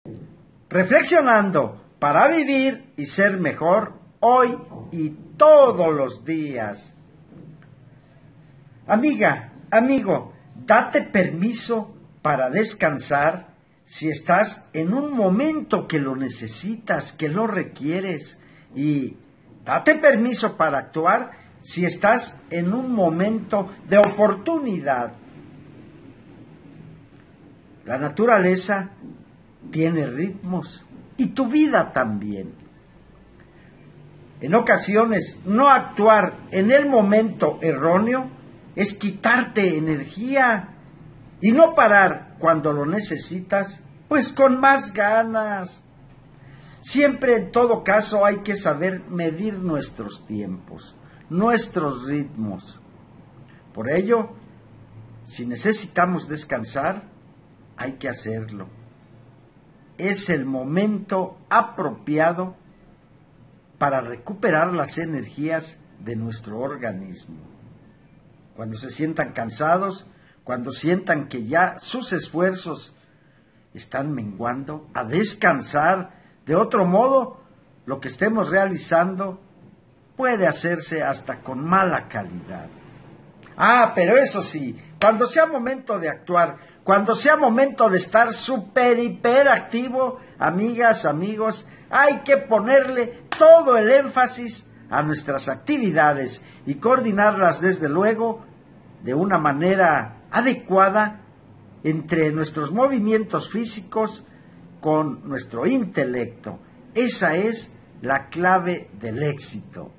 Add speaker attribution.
Speaker 1: reflexionando para vivir y ser mejor hoy y todos los días. Amiga, amigo, date permiso para descansar si estás en un momento que lo necesitas, que lo requieres, y date permiso para actuar si estás en un momento de oportunidad. La naturaleza tiene ritmos y tu vida también. En ocasiones, no actuar en el momento erróneo es quitarte energía y no parar cuando lo necesitas, pues con más ganas. Siempre, en todo caso, hay que saber medir nuestros tiempos, nuestros ritmos. Por ello, si necesitamos descansar, hay que hacerlo. Es el momento apropiado para recuperar las energías de nuestro organismo. Cuando se sientan cansados, cuando sientan que ya sus esfuerzos están menguando, a descansar. De otro modo, lo que estemos realizando puede hacerse hasta con mala calidad. Pero eso sí, cuando sea momento de actuar, cuando sea momento de estar hiperactivo, amigas, amigos, hay que ponerle todo el énfasis a nuestras actividades y coordinarlas, desde luego, de una manera adecuada entre nuestros movimientos físicos con nuestro intelecto. Esa es la clave del éxito.